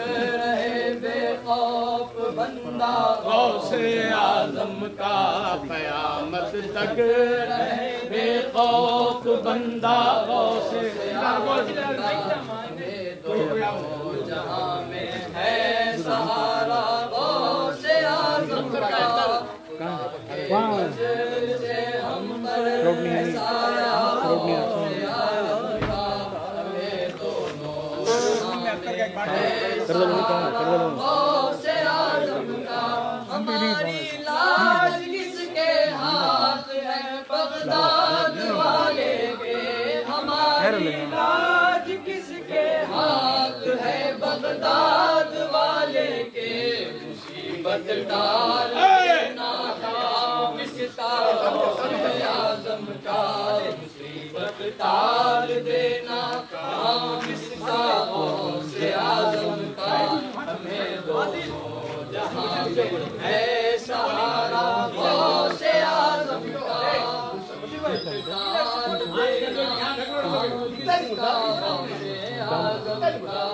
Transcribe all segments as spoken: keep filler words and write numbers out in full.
رہے بے خوف بندہ غوث اعظم کا قیامت تک رہے بے خوف بندہ غوث اعظم کا دونوں جہاں میں ہے سہارا غوث اعظم کا سے ہم پر ہے سایہ غوث اعظم کا ہمیں دونوں غوث اعظم کا ہماری لاج کس کے ہاتھ ہے بغداد والے کے ہماری لاج کس کے ہاتھ ہے بغداد والے کے مصیبت ڈال دینا کس کا غوث اعظم کا مصیبت ڈال دینا کس کا غوث اعظم کا ہمیں دونوں جہاں میں ہے سہارا غوث اعظم کا مصیبت ڈال دینا کس کا غوث اعظم کا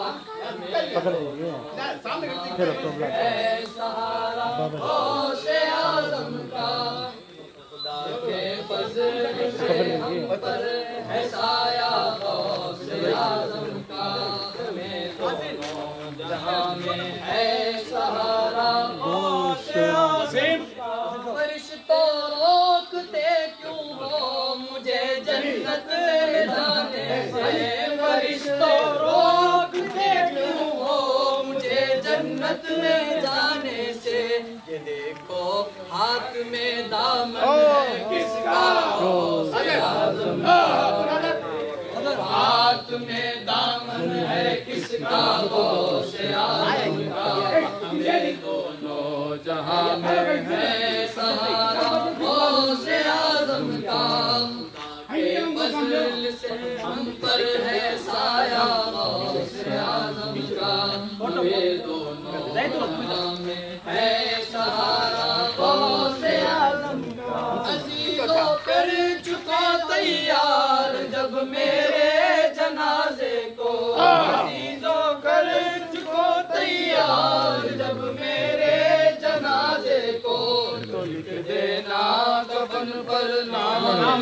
ہے سہارا غوث اعظم کا خدا کے فضل سے ہم پر ہے سایہ غوث اعظم کا ہمیں دونوں جہاں میں ہے سہارا غوث اعظم کا فرشتوں روکتے کیوں ہو مجھے جنت میں جانے سے فرشتوں روکتے کیوں ہو مجھے جنت میں جانے سے یہ دیکھو ہاتھ میں دامن ہے کس کا غوث اعظم کا ہاتھ میں دامن ہے کس کا غوث اعظم کا ہمیں دونوں جہاں میں ہے سہارا غوث اعظم کا کے فضل سے ہم پر ہے سایہ غوث اعظم کا ہمیں دونوں جہاں میں ہے سہارا غوث اعظم کا عزیزوں کر چکا تیار جب میرے جنازے کو عزیزوں کر چکا تیار جب میرے جنازے کو تو لکھ دینا کفن پر نام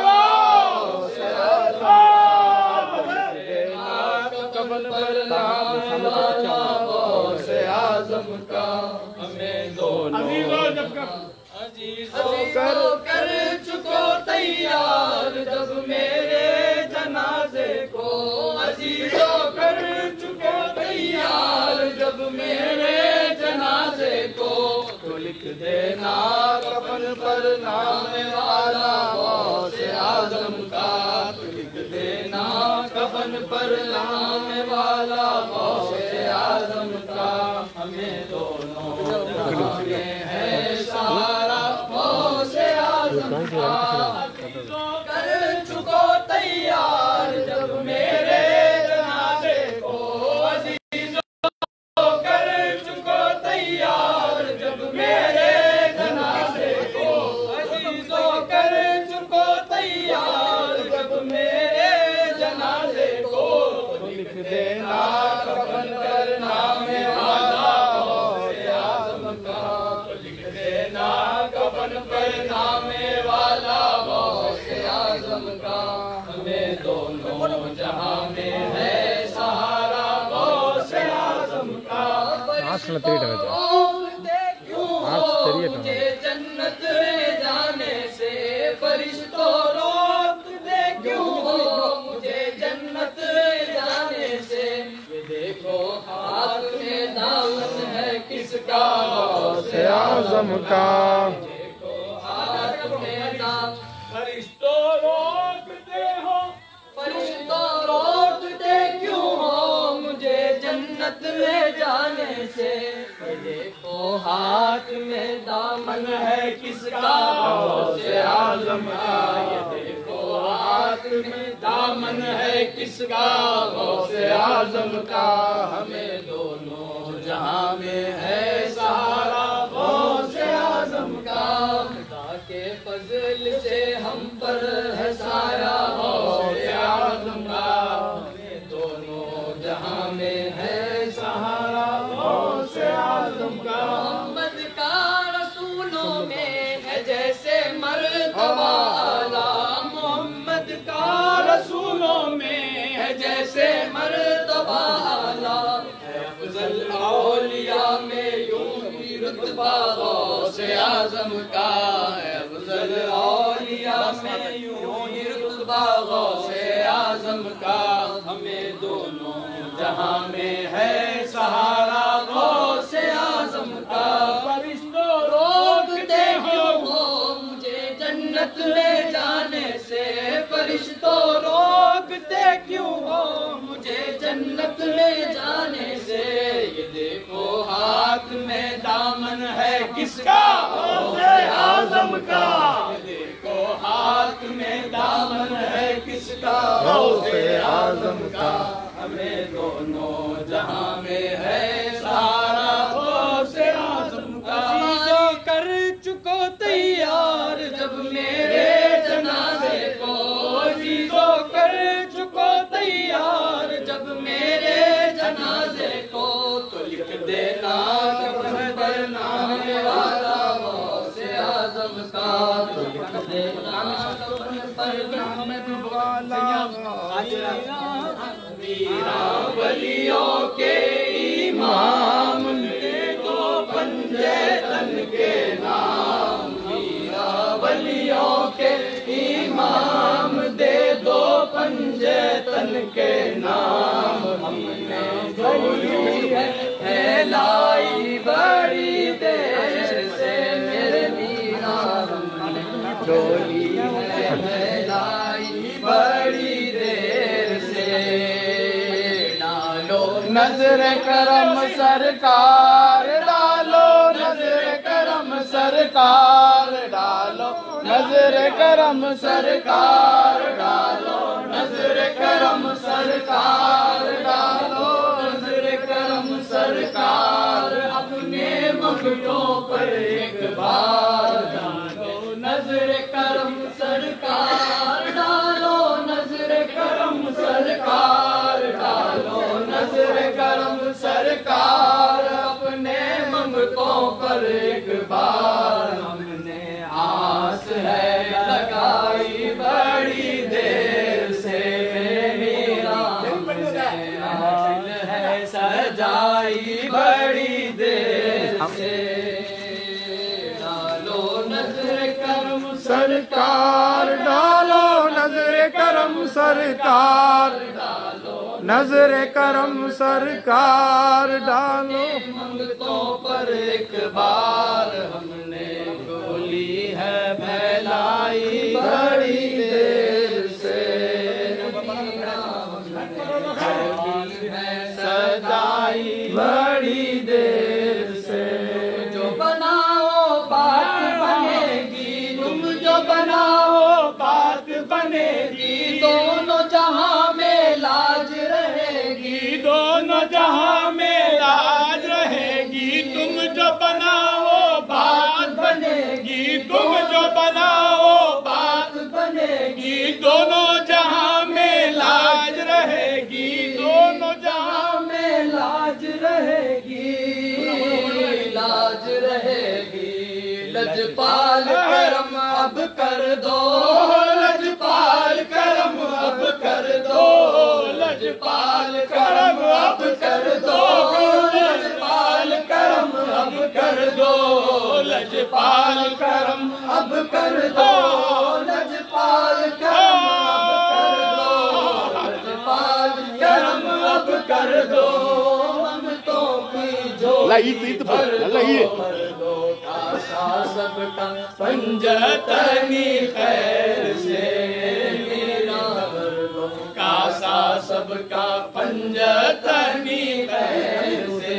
غوث اعظم لکھ دینا کفن پر نام غوث اعظم کا ہمیں دونوں عزیزوں کر چکو تیار جب میرے جنازے کو عزیزوں کر چکو تیار جب میرے جنازے کو تو لکھ دینا کفن پر نام والا غوث اعظم کا تو لکھ دینا کفن پر نام والا غوث اعظم کا ہمیں دونوں جہاں میں ہے سہارا غوث اعظم کا کر چکو تیار جب میرے جنازے کو عزیزوں کر چکو تیار جب میرے جنازے کو عزیزوں کر چکو تیار جب میرے جنازے کو لکھ دینا کفن پر نام والا غوث اعظم کا لکھ دینا کفن پر نام والا غوث اعظم کا ہمیں دونوں جہاں میں ہے سہارا غوث اعظم کا مجھے جنت میں جانے سے فرشتوں روکتے کیوں ہو مجھے جنت میں جانے سے یہ دیکھو ہاتھ میں دامن ہے کس کا غوث اعظم کا دیکھو ہاتھ میں دامن فرشتوں روکتے ہو فرشتوں روکتے کیوں ہو مجھے جنت میں جانے سے یہ دیکھو ہاتھ میں دامن ہے کس کا غوث اعظم کا یہ دیکھو ہاتھ میں دامن ہے کس کا غوث اعظم کا ہمیں دونوں جہاں میں ہے سہارا غوث اعظم کا خدا کے فضل سے ہم پر ہے سایہ غوث اعظم کا ہمیں دونوں جہاں میں ہے سہارا رسولوں میں ہے جیسے مرتبہ اعلیٰ، افضل اولیاء میں یوں ہی رتبہ غوث اعظم کا ہے، افضل اولیاء میں یوں ہی رتبہ غوث اعظم کا، ہمیں دونوں جہاں میں ہے سہارا غوث اعظم کا، فرشتوں روکتے کیوں ہو مجھے جنت میں جانے سے، فرشتوں روکتے کیوں ہو مجھے جنت میں جانے سے، یہ دیکھو ہاتھ میں دامن ہے کس کا؟ غوث اعظم کا، یہ دیکھو ہاتھ میں دامن ہے کس کا؟ غوث اعظم کا، ہمیں دونوں جہاں میں ہے سارا غوث اعظم کا، جو کر چکو تیار جب میرے جنازے کو، جو کر چکو تیار جب میرے جنازے کو، تو لکھ دینا کفن پر نام والا غوث اعظم کا، تو لکھ دینا کفن پر نام والا غوث اعظم، ویراں ولیوں کے امام دے دو پنجے تن کے نام، ویراں ولیوں کے امام دے دو پنجے تن کے نام، ہم نے جھولی ہے پھیلائی بڑی دیر سے، میرے میرا ہم نے جھولی ہے پھیلائی بڑی دیر سے، ڈالو نظر کرم سرکار، ڈالو نظر کرم سرکار، ڈالو نظر کرم سرکار، ڈالو نظر کرم سرکار، ڈالو نظر کرم سرکار، اپنے منگتوں پر ایک بار، ڈالو نظر کرم سرکار، ڈالو نظر کرم سرکار، ڈالو نظر کرم سرکار، اپنے منگتوں پر ایک بار، ہم نے آس ہے لگائی بڑی دیر سے، میرا ہم نے آس ہے سجائی بڑی دیر سے، ڈالو نظر کرم سرکار، ڈالو نظر کرم سرکار، نظر کرم سرکار، ڈالو منگتوں پر ایک بار، ہم نے گولی ہے پھیلائی بڑی دیر سے، گولی ہے سجائی بڑی دیر سے، جو بناؤ بات بنے گی، تم جو بناؤ بات بنے گی، دونوں جہاں میں لاج رہے گی، دونوں جہاں میں لاج رہے گی، تم جو بناؤ بات بنے گی، تم جو بناؤ بات بنے گی، دونوں جہاں میں لاج رہے گی، دونوں جہاں میں لاج رہے گی، لاج رہے گی، لجپال کرم اب کر دو، لجپال کرم اب کر دو، لجپال کرم اب کر دو، لجپال کرم اب کر دو، لجپال کرم اب کر دو، لجپال کرم اب کر دو، لجپال کرم اب کر دو، منگتوں کی جھولی بھر دو، کاسا سب کا پنجتنی خیر سے، میرا بھر دو کاسا سب کا پنجتنی خیر سے،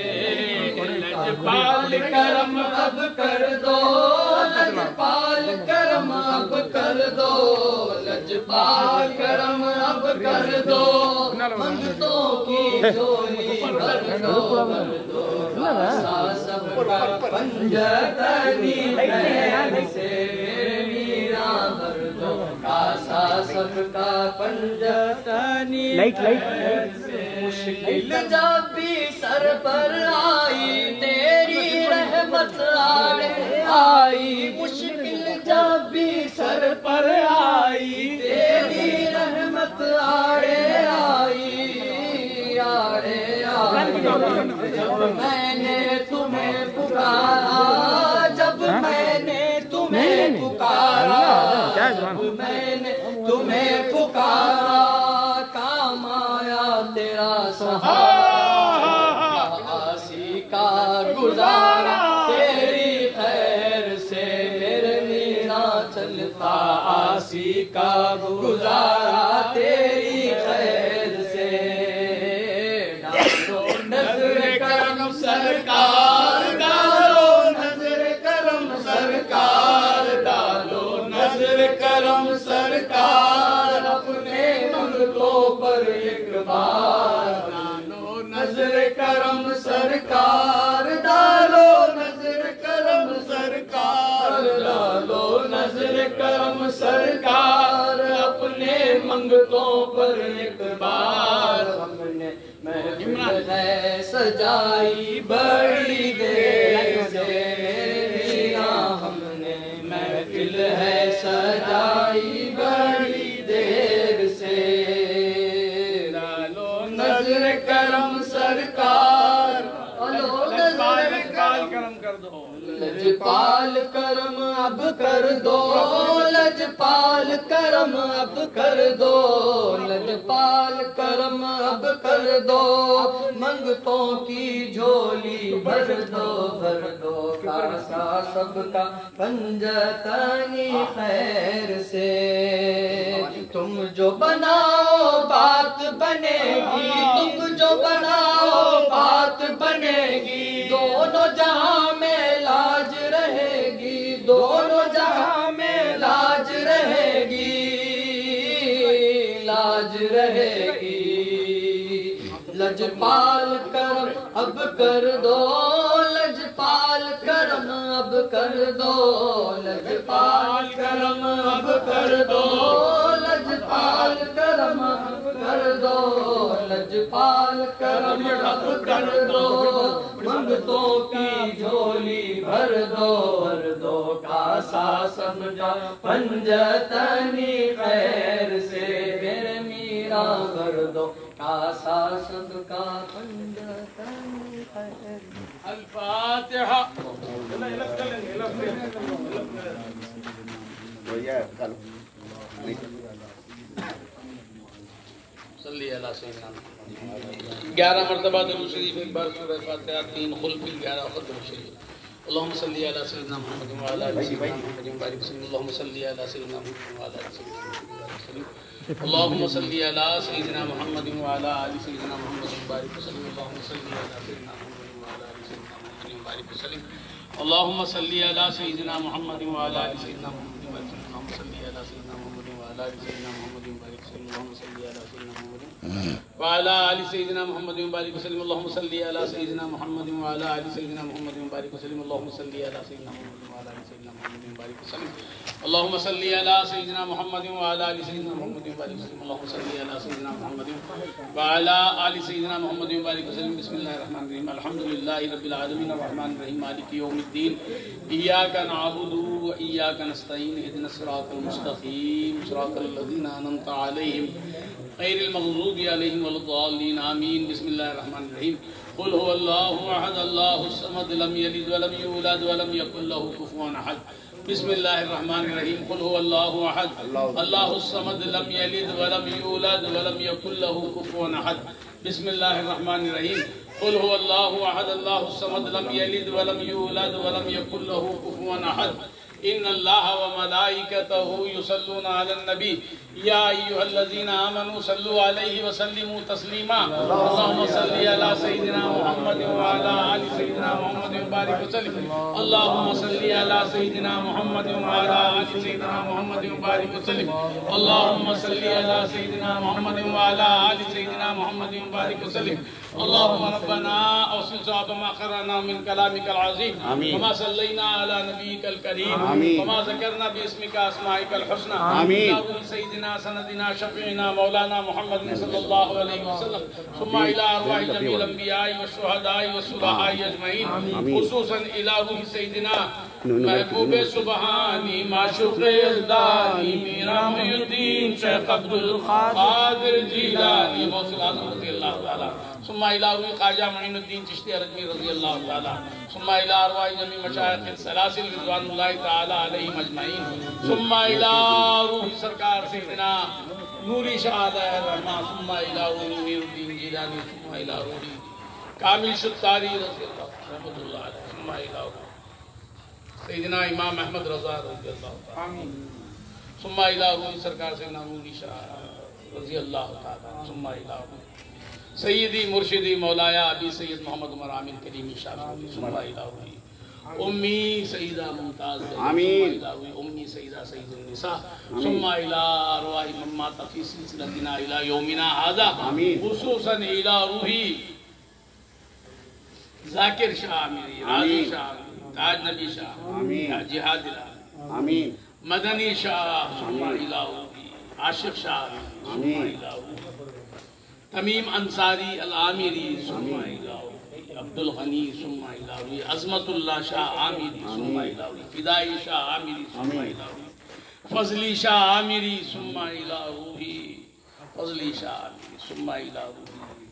لجپال کرم اب کر دو، لجپال کرم اب کر دو، لجپال کرم اب کر دو، منگتوں کی جھولی بھر دو، بھر دو، کاسا سب کا پنجتنی خیر سے، میرا بھر دو کاسا سب کا پنجتنی خیر سے، مشکل جب بھی سر پر آئی تیری رحمت آڑے آئی، مشکل جب بھی سر پر آئی تیری رحمت پکارا میں نے تمہیں پکارا کام آیا تیرا سہارا آسی کا گزارا تیری خیر سے میرے میرا چلتا آسی کا گزارا تیری خیر سے ڈالو نظر کرم سرکار ڈالو نظر کرم سرکار ڈالو نظر کرم سرکار اپنے منگلوں پر ایک بار ڈالو نظر کرم سرکار ڈالو نظر کرم سرکار ڈالو نظر کرم سرکار اپنے منگتوں پر ایک بار ہم نے محفل ہے سجائی بڑی دیر سے ہم نے محفل ہے سجائی بڑی دیر سے ڈالو نظر کرم سرکار ڈالو نظر کرم کر دو لجپال کرم اب کر دو لجپال کرم اب کر دو لجپال کرم اب کر دو منگتوں کی جھولی بھر دو بھر دو کاسا سب کا پنجتنی خیر سے تم جو بناؤ بات بنے گی تم جو بناؤ بات بنے گی دونوں جہاں میں لاج رہے گی دونوں جہاں میں لاج رہے گی لاج رہے گی لجپال کرم اب کر دو لجپال کرم اب کر دو لجپال کرم اب کر دو لجپال کرم اب کر دو لجپال کرم اب کر دو منگتوں کی جھولی بھر دو بھر دو کاسا سمجھا پنجتنی خیر سے میرے میرا بھر دو کاسا سب کا پنجتنی خیر الفاتحہ صلی اللہ سیدنا گیارہ مرتبہ درود شریف ایک بار سورہ فاتحہ تین خلق گیارہ ختم شریف اللہم صلی علی سیدنا محمد وعلی آلہ سیدنا محمد وبارک وسلم اللہم صلی علی سیدنا محمد وعلی آلہ سیدنا محمد وبارک وسلم اللہم صلی علی سیدنا محمد وعلی آلہ سیدنا محمد وبارک وسلم اللہم صلی علی سیدنا محمد وعلی آلہ سیدنا محمد وبارک وسلم اللہم صلی علی سیدنا محمد وعلی آلہ سیدنا محمد وبارک وسلم اللہم صلی علی سیدنا محمد وعلی آلہ سیدنا محمد وبارک وسلم اللہم صلی علی سیدنا محمد وعلی آلہ سیدنا محمد وبارک وسلم اللہم صلی علی سیدنا محمد وعلی آلہ سیدنا محمد وبارک وسلم اللہم صلی علی سیدنا محمد وعلی آلہ سیدنا محمد وبارک وسلم اللہم صلی علی سیدنا محمد وعلی آلہ سیدنا محمد وبارک وسلم بسم اللہ الرحمن الرحیم الحمدللہ رب العالمین الرحمن الرحیم مالک یوم الدین ایاک نعبد و ایاک نستعین اهدنا الصراط المستقیم صراط الذین انعمت علیہم غیر المغضوب علیہم ولا الضالین آمین بسم اللہ الرحمن الرحیم قل هو اللہ احد اللہ الصمد لم یلد ولم یولد ولم یکن له کفوا احد بسم اللہ الرحمن الرحیم قل هو اللہ احد اللہ الصمد لم یلد ولم یولد ولم یکن له کفوا احد بسم اللہ الرحمن الرحیم قل هو اللہ احد اللہ الصمد لم یلد ولم یولد ولم یکن له کفوا احد ان اللہ وملائکته یصلون علی النبی یا ایھا الذین آمنوا صلوا علیہ وسلموا تسلیما اللہم صلی علی سیدنا محمد وعلی آل سیدنا محمد وبارک وسلم اللہم صلی علی سیدنا محمد وعلی آل سیدنا محمد وبارک وسلم اللہم صلی علی سیدنا محمد وعلی آل سیدنا محمد وبارک وسلم اللہم ربنا اوصل صواب ما قرأنا من کلامک العظیم وما صلینا علی نبیک الکریم وما ذکرنا باسمک اسمائک الحسنى سیدنا سندنا شفیعنا مولانا محمد صلی اللہ علیہ وسلم ثم الى ارواح جمیع الانبیاء والشہداء والصلحاء اجمعین خصوصا الى روح سیدنا محبوب سبحانی معشوق یزدانی میرا محی الدین شیخ عبدالقادر جیلانی غوث العظم رضی اللہ تعالی ثم الى روح خواجہ معین الدین چشتی ارکمی رضی اللہ تعالی ثم الى ارواح جميع مشائخ السلاسل رضوان اللہ تعالی علیہم اجمعین ثم الى روح سرکار سیدنا نوری شاہ علیہ الرحمہ ثم الى روح منیر الدین جیلانی ثم الى روح کامل شتاری رضی اللہ رحمت اللہ علیہ ثم الى روح سیدنا امام احمد رضا رضی اللہ تعالی ثم الى روح سرکار سیدنا نوری شاہ رضی اللہ تعالی ثم الى روح سیدی مرشدی مولایا ابی سید محمد عمر عامر کریمی شاہ ثم الى روح امی سیدہ ممتاز آمین امی سیدہ سید النساء ثم الى ارواح من مات فی سلسلتنا الى یومنا ھذا خصوصا الى روحی ذاکر شاہ عامری راضی شاہ تاج نبی شاہ جہاد الہ آمین مدنی شاہ ثم الى روحی عاشق شاہ ثم الى روحی تمیم انصاری العامری ثم الى روحی عبد الغنی ثم الى روحی عظمت اللہ شاہ عامری ثم الى روحی فدائی شاہ عامری ثم الى روحی فضلی شاہ عامری ثم الى روحی فضلی شاہ عامری ثم الى روحی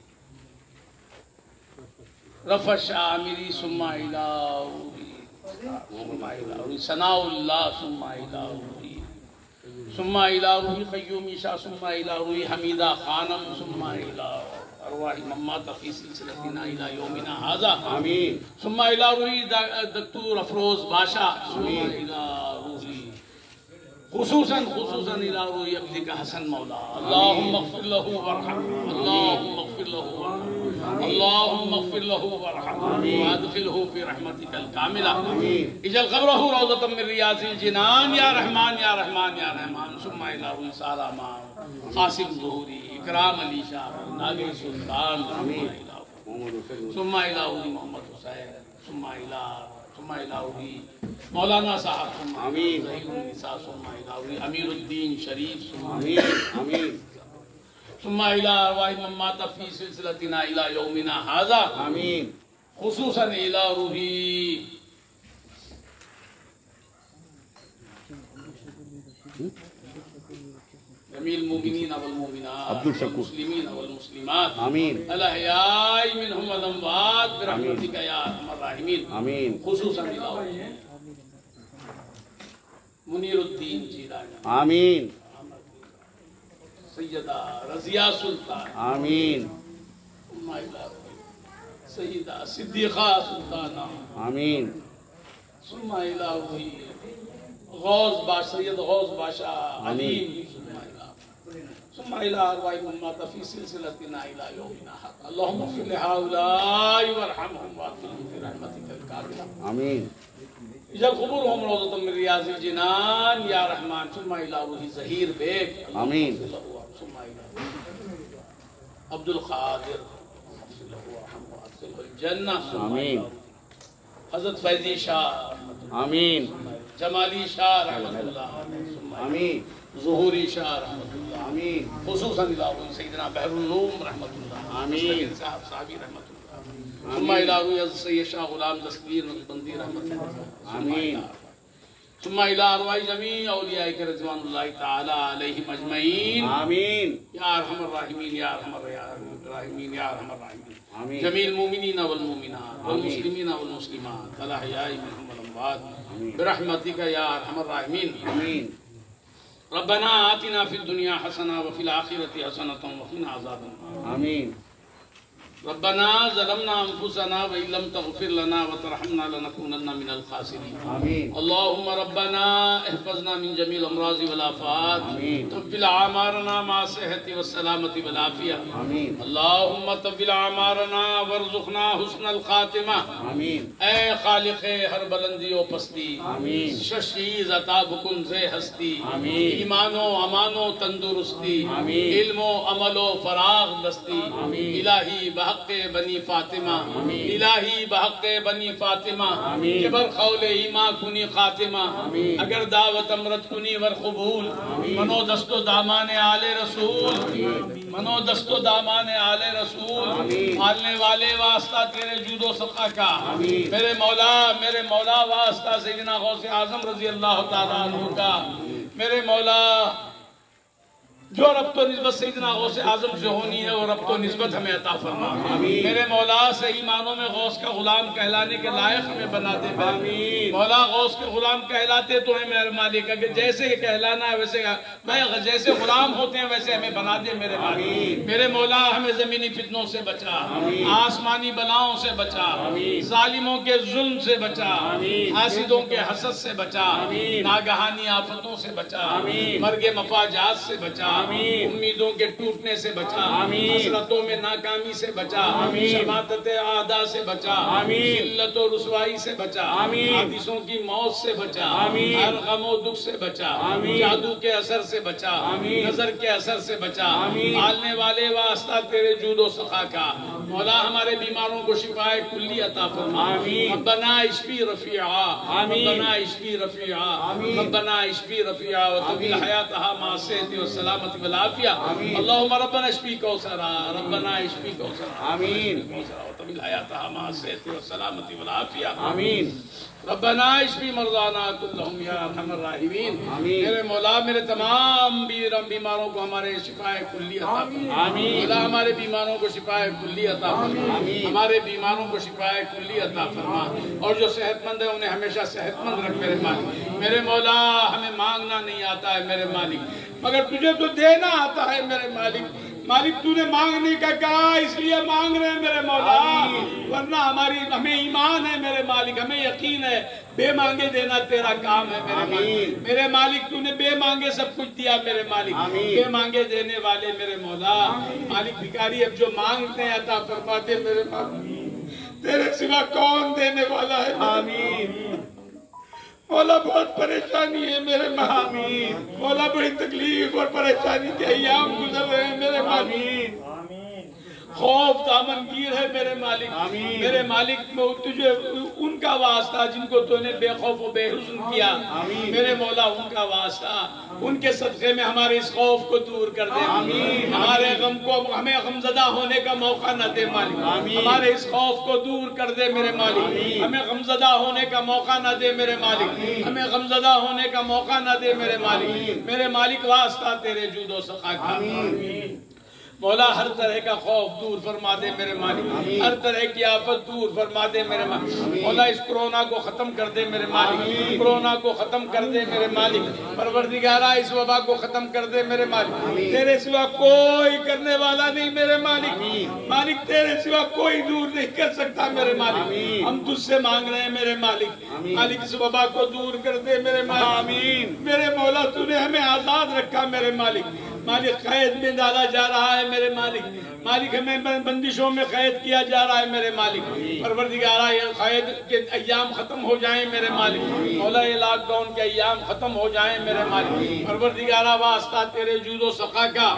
رفع شاہ عامری ثم الى روحی ثم الى روحی ثناء اللہ ثم الى روحی ثم الى روحی قیومی شاہ ثم الى روحی حمیدہ خانم ثم الى ارواح من مات فی سلسلتنا الى یومنا ھذا آمین ثم الى روحی دکتور افروز باشا ثم الى روحی خصوصاً خصوصاً الى روحی عبدک حسن مولا اللہم اغفر له وارحمہ اللہم اغفر له وارحمہ اللہم اغفر له وارحمہ وادخلہ فی رحمتک الکاملہ اجعل قبرہ روضۃ من ریاض الجنان یا رحمان یا رحمان یا رحمان ثم الى روحی سالامہ قاسم ظہوری اکرام علی شاہ ناگی سلطان ثم الى روحی محمد حسین ثم الى ثم الى روحی مولانا صاحب ثم آمین ظہیر النساء ثم الى روحی امیر الدین شریف ثم آمین آمین ثم الى ارواح من مات فی سلسلتنا الى یومنا ھذا آمین خصوصاً الى روحی جمیع المؤمنین والمؤمنات والمسلمین والمسلمات آمین الاحیاء منہم والاموات برحمتک یا ارحم الراحمین آمین خصوصاً الى روحی منیر الدین جیلانی آمین سیدہ رضیہ سلطان آمین ثم الى روحی سیدہ صدیقہ سلطانہ آمین ثم الى روحی غوث باشا سید غوث باشا علیم ثم الى ارواح من مات فی سلسلتنا الى یومنا ھذا اللہم اغفر لہؤلاء وارحمہم وادخلہم فی رحمتک الکاملہ آمین اجعل قبورہم روضۃ من ریاض الجنان یا رحمان ثم الى روح ظہیر بیگ آمین ثم الى عبد القادر الجنہ آمین حضرت فیضی شاہ آمین جمالی شاہ رحمت اللہ آمین ظہوری شاہ رحمت اللہ آمین خصوصاً الہ سیدنا بحر العلوم رحمت اللہ آمین مستقل صاحب صحابی رحمت اللہ ثم الہ حضرت سید شاہ غلام دستگیر نقشبندی رحمت اللہ آمین ثم الہ ارواح جمیع اولیاء کے رضوان اللہ تعالی علیہم اجمعین آمین یا ارحم الراحمین یا ارحم الراحمین یا ارحم الراحمین آمین جمیع المؤمنین والمؤمنات والمسلمین والمسلمات الاحیاء منہم والاموات برحمتک یا ارحم الراحمین آمین ربنا آتنا فی الدنیا حسنہ وفی الآخرۃ حسنۃ وقنا عذاب النار آمین ربنا ظلمنا انفسنا وان لم تغفر لنا وترحمنا لنكونن من الخاسرين آمین اللهم ربنا احفظنا من جميع الامراض والآفات آمین طول اعمارنا مع الصحة والسلامة والعافية آمین اللهم طول اعمارنا وارزقنا حسن الخاتمہ آمین اے خالق ہر بلندی و پستی آمین ششیز عطا بکن سے ہستی آمین ایمان و امان و تندرستی آمین علم و عمل و فراغ دستی آمین الہی بحق بنی فاطمہ آمین الہی بحق بنی فاطمہ آمین کبر قول ایمان کنی خاتمہ آمین اگر دعوت امرت کنی ور قبول منو دست و دامان آل رسول منو دست و دامان آل رسول پالنے والے واسطہ تیرے جود و صدقہ کا میرے مولا میرے مولا واسطہ سیدنا غوث اعظم رضی اللہ تعالیٰ عنہ کا میرے مولا जो रब्त व निस्बत सैयदना गौस आजम से होनी है वो रब्त व निस्बत हमें अता फरमा। मेरे मौला सही मानों में गौस का गुलाम कहलाने के लायक हमें बना दे। मौला गौस के गुलाम कहलाते तो है मेरे मालिक, अगर जैसे कहलाना है वैसे मैं जैसे गुलाम होते हैं वैसे हमें बना दे मेरे मालिक। मेरे मौला हमें जमीनी फितनों से बचा, आसमानी बलाओं से बचा, जालिमों के जुल्म से बचा, हासिदों के हसद से बचा, नागहानी आफतों से बचा, मर्गे मफाजात से बचा, उम्मीदों के टूटने से बचा, हसरतों में नाकामी से बचा, शमातत आदा से बचा, जिल्लत और रुसवाई से बचा, हादिसों की मौत से बचा, हर गमो दुख से बचा, जादू के असर से बचा, नजर के असर से बचा, पालने वाले वास्ता तेरे जूदो सखा का। मौला हमारे बीमारों को शिफाए कुल्ली अता फरमा। रब्बना इश्फी रफीआ, रब्बना इश्फी रफीआ, रब्बना इश्फी रफीआ व तवील हयातहा मा सेहती व सलामती व आफिया। अल्लाहुम्मा रब्बना इश्फी कौसरा, रब्बना इश्फी कौसरा, आमीन, व तवील हयातहा मा सेहती व सलामती व आफिया, आमीन। रब्बना इश्फी मर्दाना कुल्लहुम या अरहमर राहिमीन। मेरे मौला मेरे तमाम बीमारों को हमारे शिफाए कुल्ली अता फरमा। मौला हमारे बीमारों को शिफाए कुल्ली अता फरमा, हमारे बीमारों को शिफाए कुल्ली अता फरमा, और जो सेहतमंद है उन्हें हमेशा सेहतमंद रख मेरे मालिक। मेरे मौला हमें मांगना नहीं आता है मेरे मालिक, मगर तुझे तो देना आता है मेरे मालिक। मालिक तूने मांगने का कहा इसलिए मांग रहे हैं मेरे मौला, वरना हमारी हमें ईमान है मेरे मालिक, हमें यकीन है बे मांगे देना तेरा काम है मेरे मालिक। मेरे मालिक तूने बे मांगे सब कुछ दिया मेरे मालिक, बे मांगे देने वाले मेरे मौला। मालिक भिखारी अब जो मांगते हैं अता फरमाते मेरे मालिक, तेरे सिवा कौन देने वाला है। आमीन। मौला बहुत परेशानी है मेरे मालिक, मौला बड़ी तकलीफ और परेशानी के अय्याम गुजर रहे हैं मेरे मालिक। खौफ दामनगीर है मेरे मालिक। मेरे मालिक तुझे उनका वास्ता जिनको तूने बेखौफ और बेहुज़्न किया, मेरे मौला उनका वास्ता, उनके सदक़े में हमारे इस खौफ को दूर कर दे। हमारे गम को हमें गमज़दा होने का मौका न दे मालिक, हमारे इस खौफ को दूर कर दे मेरे मालिक। हमें गमज़दा होने का मौका न दे मेरे मालिक, हमें गमज़दा होने का मौका न दे मेरे मालिक। मेरे मालिक वास्ता तेरे जूदो सखा का मौला हर तरह का खौफ दूर फरमा दे मेरे मालिक, हर तरह की आफत दूर फरमा दे मेरे मालिक। मौला इस कोरोना को खत्म कर दे मेरे मालिक, कोरोना को खत्म कर दे मेरे मालिक। परवरदिगारा इस वबा को खत्म कर दे मेरे मालिक, तेरे सिवा कोई करने वाला नहीं मेरे मालिक। मालिक तेरे सिवा कोई दूर नहीं कर सकता मेरे मालिक। हम तुझसे मांग रहे हैं मेरे मालिक, मालिक इस वबा को दूर कर दे मेरे मालिक। मेरे मौला तूने हमें आजाद रखा मेरे मालिक, मालिक कैद में डाला जा रहा है मेरे मालिक, मालिक हमें बंदिशों में कैद किया जा रहा है मेरे मालिक। परवरदिगारा ये कैद के अय्याम खत्म हो जाएं मेरे मालिक, मौला ये लॉकडाउन के अय्याम खत्म हो जाएं मेरे मालिक। परवरदिगारा वास्ता तेरे जूदो सखा का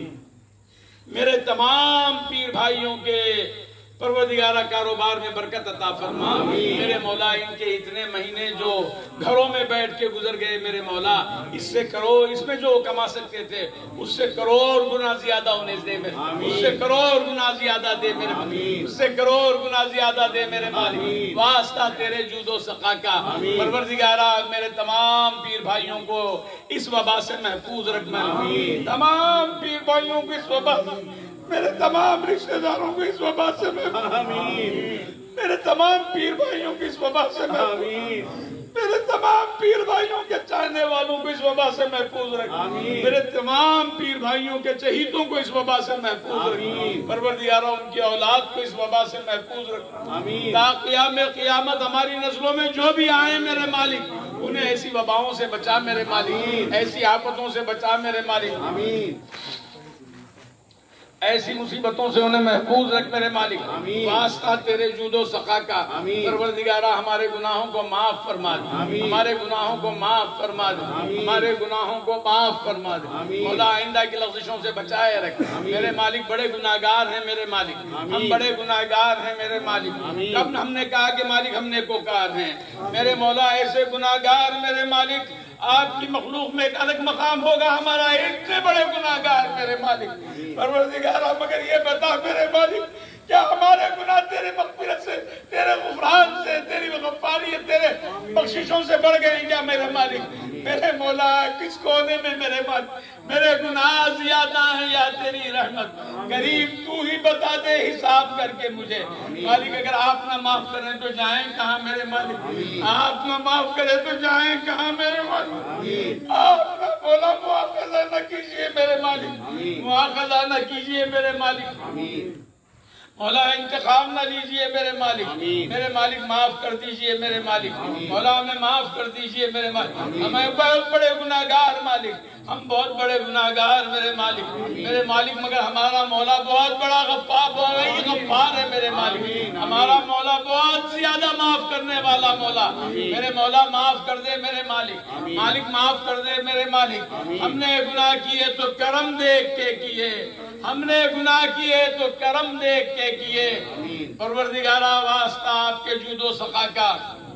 मेरे तमाम पीर भाइयों के परवरदिगारा कारोबार में बरकत अता फरमा। मेरे मौला इनके इतने महीने जो घरों में बैठ के गुजर गए मेरे मौला, इससे करोड़ इसमें जो कमा सकते थे उससे करोड़ गुना ज्यादा उन्हें दे मेरे, उससे करोड़ गुना ज्यादा दे मेरे मालिक, उससे करोड़ गुना ज्यादा दे मेरे मालिक। वास्ता तेरे जूदो सखा का परवरदिगारा मेरे तमाम पीर भाइयों को इस वबा से महफूज रखना, तमाम पीर भाइयों को इस वबा, मेरे तमाम रिश्तेदारों को इस वबा से आमीन, मेरे तमाम पीर भाइयों को इस वबा से आमीन, मेरे तमाम पीर भाइयों के चाहने वालों को इस वबा से महफूज रख, मेरे तमाम पीर भाइयों के चहीतों को इस वबा से महफूज रख। परवरदिगारा उनकी औलाद को इस वबा से महफूज रख। ता क़याम क़यामत हमारी नस्लों में जो भी आए मेरे मालिक उन्हें ऐसी वबाओं से बचा मेरे मालिक, ऐसी आफतों से बचा मेरे मालिक, ऐसी मुसीबतों से उन्हें महफूज रख मेरे मालिक। वास्ता तेरे जूदो सखा का परवरदिगारा हमारे गुनाहों को माफ फरमा दे, हमारे गुनाहों को माफ फरमा दे, हमारे गुनाहों को माफ फरमा दे। मौला आइंदा की लफ्ज़िशों से बचाए रख मेरे मालिक। बड़े गुनाहगार हैं मेरे मालिक, हम बड़े गुनाहगार हैं मेरे मालिक। कब हमने कहा कि मालिक हम नेकोकार हैं मेरे मौला, ऐसे गुनाहगार मेरे मालिक आपकी मखलूक में एक अलग मकाम होगा हमारा। इतने बड़े गुनाहगार मेरे मालिक, परवरदिगारा मगर ये बता मेरे मालिक क्या हमारे गुनाह तेरे मग़फ़िरत से, तेरे गुफ़रान से, तेरी गफ़ारियत, तेरे बख्शिशों से बढ़ गए क्या मेरे मालिक। میرے مولا کس کونے میں میرے مالک میرے گناہ زیادہ ہیں یا تیری رحمت کریم تو ہی بتا دے حساب کر کے مجھے مالک اگر آپ نہ معاف کریں تو جائیں کہاں میرے مالک آپ نہ معاف کریں تو جائیں کہاں میرے مالک آپ نہ مولا مواخذہ نہ کیجئے میرے مالک مواخذہ نہ کیجئے میرے مالک مولا انتقام نہ لیجئے میرے مالک میرے مالک معاف کر دیجئے میرے مالک مولا ہمیں معاف کر دیجئے میرے مالک ہمیں بہت بڑے گناہگار مالک ہم بہت بڑے گناہگار میرے مالک میرے مالک مگر ہمارا مولا بہت بڑا غفار بہت غفار ہے میرے مالک ہمارا مولا بہت زیادہ معاف کرنے والا مولا میرے مولا معاف کر دے میرے مالک مالک معاف کر دے میرے مالک ہم نے گناہ کیے تو کرم دیکھ کے کیے ہم نے گناہ کیے تو کرم دیکھ کے کیے پروردگارہ واسطہ آپ کے جود و سخا کا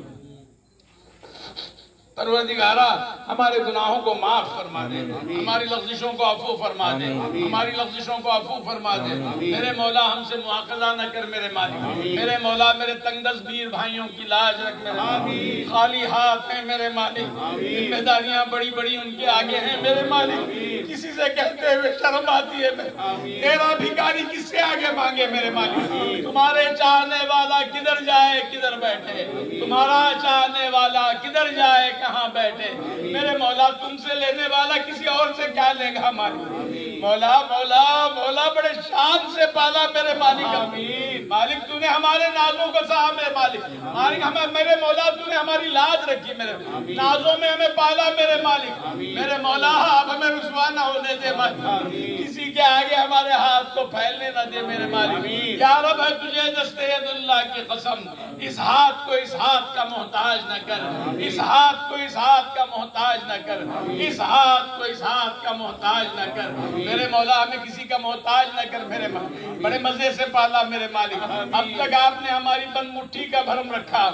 پروردگارہ ہمارے گناہوں کو معاف فرما دے ہماری لغزشوں کو عفو فرما دے ہماری لغزشوں کو عفو فرما دے میرے مولا ہم سے مواخذہ نہ کر میرے مالک میرے مولا میرے تنگ دستگیر بھائیوں کی لاج رکھ میرے مالک خالی ہاتھ ہیں میرے مالک ذمہ داریاں بڑی بڑی ان کے آگے ہیں میرے مالک کسی سے کہتے ہوئے شرم آتی ہے تیرا بھکاری کس سے آگے مانگے میرے مالک تمہارے چاہنے والا کدھر جائے کدھر بیٹھے تمہارا چاہنے والا کدھر جائے کہاں بیٹھے میرے مولا تم سے لینے والا کسی اور سے کیا لے گا مالک مولا مولا مولا بڑے شان سے پالا میرے مالک مالک تو نے ہمارے نازوں کو سہا میرے مالک مالک ہمیں میرے مولا تو نے ہماری لاج رکھی میرے نازوں میں ہمیں پالا میرے مالک میرے مولا آپ ہمیں رسوا نہ ہونے دے مالک کسی کے آگے ہمارے ہاتھ کو پھیلنے نہ دے میرے مالک یا رب ہے تجھے دستے ید اللہ کی قسم اس ہاتھ کو اس ہاتھ کا محتاج نہ کر اس ہاتھ کو اس ہاتھ کا محتاج نہ کر اس ہاتھ کو اس ہاتھ کا محتاج نہ کر میرے مولا ہمیں کسی کا محتاج نہ کر میرے مالک بڑے مزے سے پالا میرے مالک اب تک آپ نے ہماری بند مٹھی کا بھرم رکھا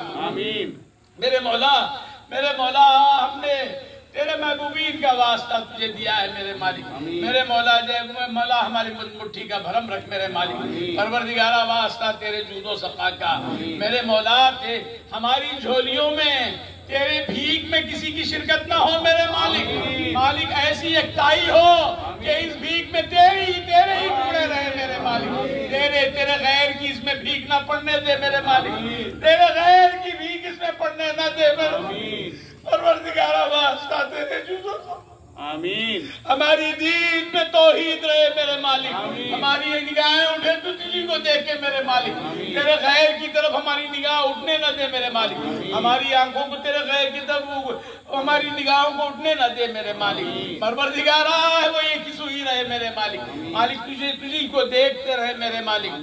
میرے مولا میرے مولا ہم نے تیرے محبوبین کا واسطہ تجھے دیا ہے میرے مالک میرے مولا جے مولا ہماری مٹھی کا بھرم رکھ میرے مالک پروردگارہ واسطہ تیرے جود و سخا کا میرے مولا تے ہماری جھولیوں میں تیرے بھیک میں کسی کی شرکت نہ ہو میرے مالک مالک ایسی یکتائی ہو کہ اس بھیک میں تیرے ہی تیرے ہی ٹوڑے رہے میرے مالک تیرے تیرے غیر کی اس میں بھیک نہ پڑنے دے میرے مالک تیرے غیر کی بھیک اس میں پڑنے نہ دے میرے مالک پروردگارہ واسطہ تیرے جزو آمین ہماری دین میں توحید رہے میرے مالک ہماری نگاہیں اٹھے تو تجھی کو دیکھے میرے مالک تیرے غیر کی طرف ہماری نگاہ اٹھنے نہ دے میرے مالک ہماری آنکھوں کو تیرے غیر کی طرف ہماری نگاہوں کو اٹھنے نہ دے میرے مالک پروردگارہ وہ ایک ہی سوئی رہے میرے مالک مالک تجھے تجھی کو دیکھتے رہے میرے مالک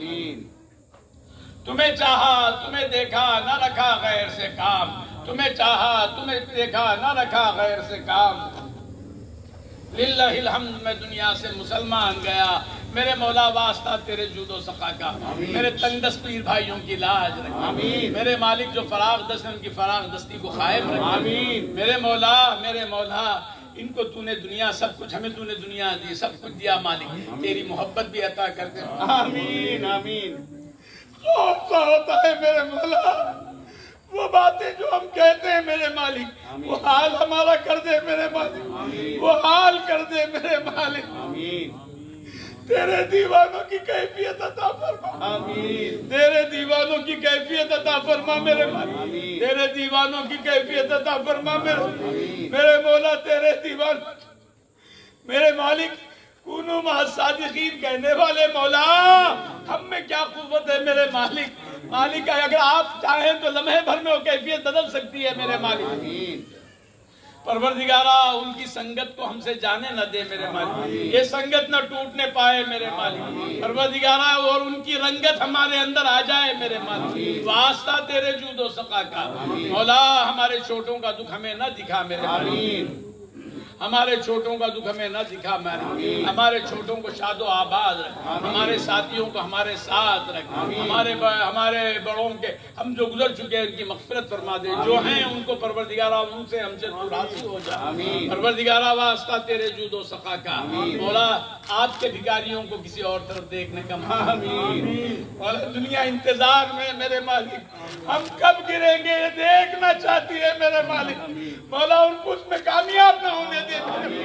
تمہیں چاہا تمہیں دیکھا نہ رکھا غیر سے کام تمہیں چاہا تمہیں دیکھا نہ رکھا غیر سے کام للہ الحمد میں دنیا سے مسلمان گیا میرے مولا واسطہ تیرے جود و سخا کا میرے تنگ دستگیر بھائیوں کی لاج رکھ میرے مالک جو فراغ دست ان کی فراغ دستی کو قائم رکھ میرے مولا میرے مولا ان کو تو نے دنیا سب کچھ ہمیں تو نے دنیا دی سب کچھ دیا مالک تیری محبت بھی عطا کر دے آمین آمین خوف سا ہوتا ہے میرے مولا وہ باتیں جو ہم کہتے ہیں میرے مالک وہ حال ہمارا کر دے میرے مالک وہ حال کر دے میرے مالک تیرے دیوانوں کی کیفیت عطا فرما تیرے دیوانوں کی کیفیت عطا فرما میرے مالک تیرے دیوانوں کی کیفیت عطا فرما میرے میرے مولا تیرے دیوان میرے مالک کونو مع الصادقین کہنے والے مولا ہم میں کیا قوت ہے میرے مالک مالک اگر آپ چاہیں تو لمحے بھر میں وہ کیفیت بدل سکتی ہے میرے مالک پروردگارہ ان کی سنگت کو ہم سے جانے نہ دے میرے مالک یہ سنگت نہ ٹوٹنے پائے میرے مالک پروردگارہ اور ان کی رنگت ہمارے اندر آ جائے میرے مالک واسطہ تیرے جود و سخا کا مولا ہمارے چھوٹوں کا دکھ ہمیں نہ دکھا میرے مالک ہمارے چھوٹوں کا دکھ ہمیں نہ دکھا مالک، ہمارے چھوٹوں کو شاد و آباد رکھ، ہمارے ساتھیوں کو ہمارے ساتھ رکھ، ہمارے ہمارے بڑوں کے ہم جو گزر چکے ہیں ان کی مغفرت فرما دے، جو ہیں ان کو پروردگارہ ان سے ہم سے تو راضی ہو جا، پروردگارہ واسطہ تیرے جود و سخا کا، مولا آپ کے بھکاریوں کو کسی اور طرف دیکھنے کا مولا دنیا انتظار میں میرے مالک، ہم کب گریں گے یہ دیکھنا چاہتی ہے میرے مالک، مولا ان کو اس میں کامیاب نہ ہونے دے،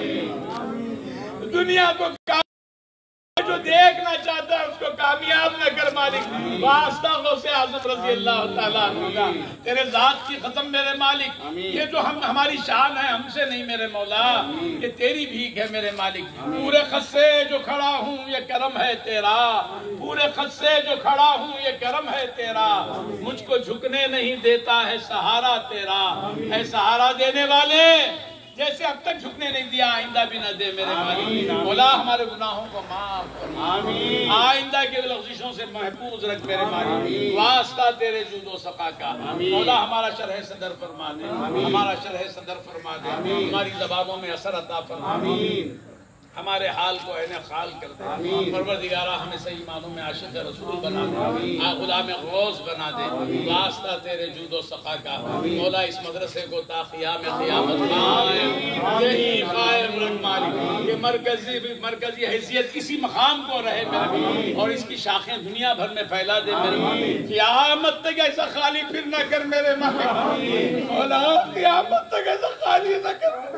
دنیا کو جو دیکھنا چاہتا ہے اس کو کامیاب نہ کر مالک، واسطہ غوث اعظم رضی اللہ تعالیٰ عنہ کا، تیرے ذات کی ختم میرے مالک، یہ جو ہم ہماری شان ہے ہم سے نہیں میرے مولا، یہ تیری بھیک ہے میرے مالک، پورے خط سے جو کھڑا ہوں یہ کرم ہے تیرا، پورے خط سے جو کھڑا ہوں یہ کرم ہے تیرا، مجھ کو جھکنے نہیں دیتا ہے سہارا تیرا، اے سہارا دینے والے جیسے اب تک جھکنے نہیں دیا آئندہ بھی نہ دے میرے مالک، مولا ہمارے گناہوں کو معاف فرما، آئندہ کے لغزشوں سے محفوظ رکھ میرے مالک، واسطہ تیرے جود و سخا کا، مولا ہمارا شرح صدر فرما دے، ہمارا شرح صدر فرما دے، ہماری زبانوں میں اثر عطا فرما دے، ہمارے حال کو عین خال کر دے، پروردگارہ ہمیں صحیح معنوں میں عاشق رسول بنا دے، غلام غوث بنا دے، واسطہ تیرے جود و سخا کا، مولا اس مدرسے کو تا قیام قیامت قائم یہی قائم رکھ مالک، یہ مرکزی مرکزی حیثیت کسی مقام کو رہے میرے، اور اس کی شاخیں دنیا بھر میں پھیلا دے میرے، قیامت تک ایسا خالی پھر نہ کر میرے مالک، مولا قیامت تک ایسا خالی نہ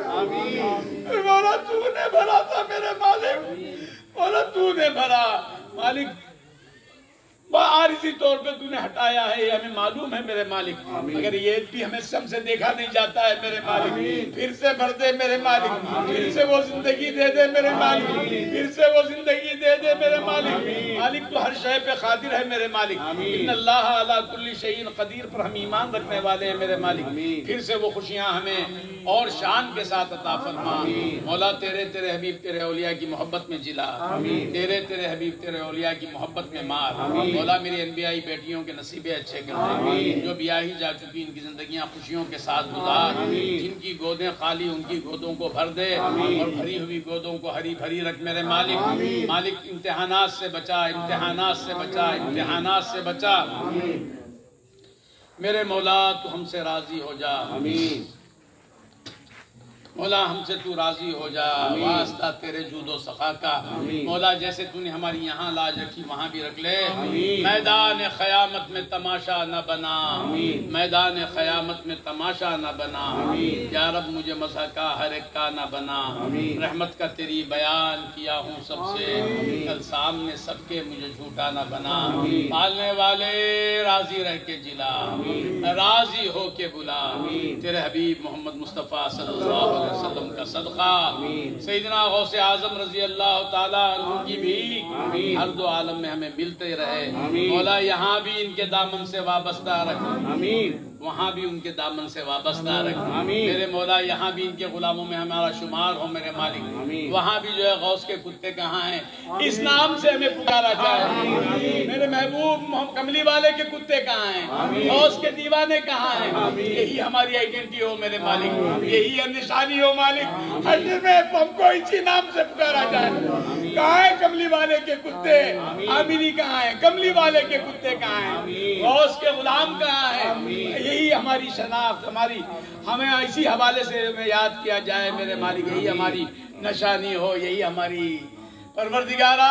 کر، مولا تو نے بھرا تھا میرے مالک، مولا تو نے بھرا مالک، عارضی طور پہ تو نے ہٹایا ہے یہ ہمیں معلوم ہے میرے مالک، مگر یہ بھی ہمیں سم سے دیکھا نہیں جاتا ہے میرے مالک، پھر سے بھر دے میرے مالک، پھر سے وہ زندگی دے دے میرے مالک، پھر سے وہ زندگی دے دے میرے مالک، مالک تو ہر شے پہ قادر ہے میرے مالک، ان اللہ علی کل شیء قدیر پر ہم ایمان رکھنے والے ہیں میرے مالک، پھر سے وہ خوشیاں ہمیں اور شان کے ساتھ عطا فرما، مولا تیرے تیرے حبیب تیرے اولیاء کی محبت میں جلا، تیرے تیرے حبیب تیرے اولیاء کی محبت میں مار، مولا میری انبیائی بیٹیوں کے نصیبے اچھے کر دے، جو بیاہی جا چکی ان کی زندگیاں خوشیوں کے ساتھ گزار، جن کی گودیں خالی ان کی گودوں کو بھر دے، اور بھری ہوئی گودوں کو ہری بھری رکھ میرے مالک، مالک امتحانات سے بچا، امتحانات سے بچا، امتحانات سے بچا میرے مولا، تو ہم سے راضی ہو جا، مولا ہم سے تو راضی ہو جا، واسطہ تیرے جود و سخا کا، مولا جیسے تو نے ہماری یہاں لاج رکھی وہاں بھی رکھ لے، میدان قیامت میں تماشا نہ بنا، میدان قیامت میں تماشا نہ بنا، یا رب مجھے مزہ کا ہر ایک کا نہ بنا، رحمت کا تیری بیان کیا ہوں سب سے، کل سامنے سب کے مجھے جھوٹا نہ بنا، پالنے والے راضی رہ کے جلا، راضی ہو کے بلا، تیرے حبیب محمد مصطفیٰ صلی اللہ علیہ وسلم کا صدقہ، سیدنا غوث اعظم رضی اللہ تعالیٰ عنہ کی بھی ہر دو عالم میں ہمیں ملتے رہے، مولا یہاں بھی ان کے دامن سے وابستہ رکھ، وہاں بھی ان کے دامن سے وابستہ رکھ میرے مولا، یہاں بھی ان کے غلاموں میں ہمارا شمار ہو میرے مالک، وہاں بھی جو ہے غوث کے کتے کہاں ہیں اس نام سے ہمیں پکارا جائے، میرے محبوب کملی والے کے کتے کہاں ہیں، غوث کے دیوانے کہاں ہیں، یہی ہماری آئیڈینٹی ہو میرے مالک، یہی نشانی ہو مالک، حشر میں ہم کو اسی نام سے پکارا جائے، کہاں ہیں کملی والے کے کتے، آمینی کہاں ہیں، کملی والے کے کتے کہاں ہیں، غوث کے غلام کہاں ہیں، یہی ہماری شناخت، ہماری ہمیں اسی حوالے سے ہمیں یاد کیا جائے میرے مالک، یہی ہماری نشانی ہو، یہی ہماری پروردگارہ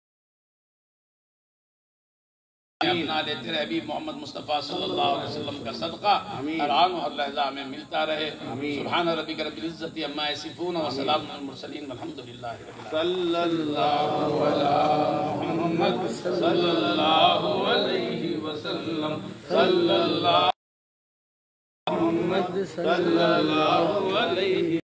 اپنا لے، تیرے حبیب محمد مصطفیٰ صلی اللہ علیہ وسلم کا صدقہ ہر آن و ہر لحظہ میں ملتا رہے، سبحان ربک رب العزت عما یصفون وسلام علی المرسلین والحمدللہ رب العالمین، صلی اللہ علی محمد صلی اللہ علیہ وسلم، صلی اللہ محمد صلی اللہ علیہ